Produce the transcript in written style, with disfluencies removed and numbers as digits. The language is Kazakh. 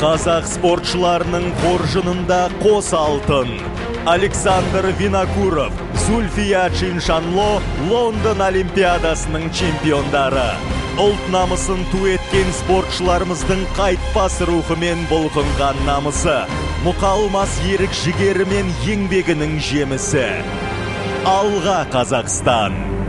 Қазақ спортшыларының қоржынында қос алтын. Александр Винокуров, Зульфия Чиншанло Лондон Олимпиадасының чемпиондары. Ұлт намысын ту еткен спортшыларымыздың қайтпас рухымен бұлқынған намысы. Мұқалмас ерік жігері мен еңбегінің жемісі. Алға Қазақстан!